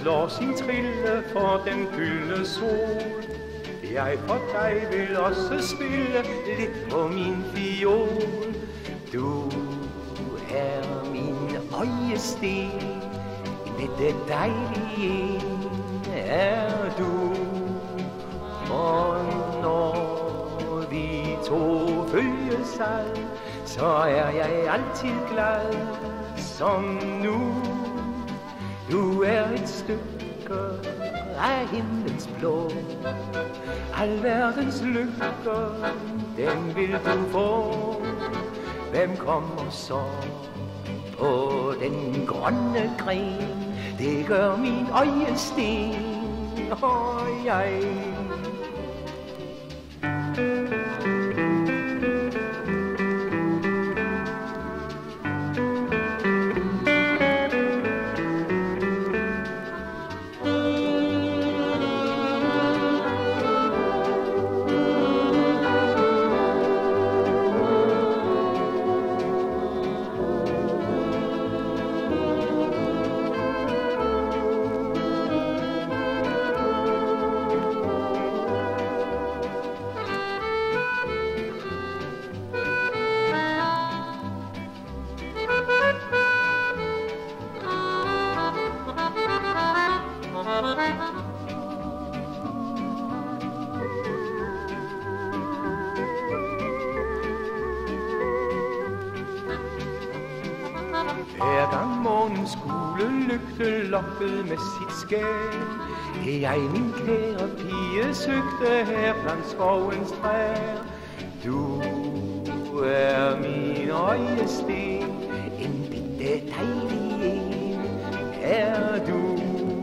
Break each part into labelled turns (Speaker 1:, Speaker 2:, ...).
Speaker 1: slår sin trille for den gyldne sol. Jeg for dig vil også spille lidt på min fiol. Du er min øjesten, med det dejlige er du. Og når vi to følges ad, så er jeg altid glad som nu. Du er et stykke af himlens blå, alverdens lykker, den vil du få. Hvem kommer så på den grønne gren? Det gør min øjesten og jeg. Hver gang månens gule lygte lokkede med sit skæg, jeg min kære pige søgte her blandt skovens træer. Du er min øjesten, en bitte dejlig en er du.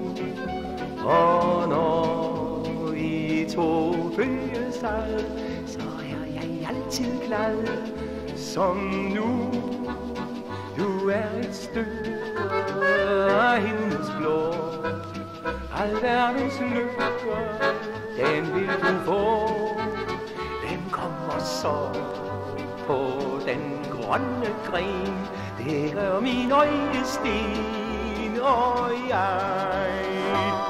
Speaker 1: Og når vi to følges ad, så er jeg altid glad som nu. Du er et stykke af himlens blå, alverdens lykker, den vil du få. Hvem kommer så på den grønne gren? Det gør min øjesten og jeg.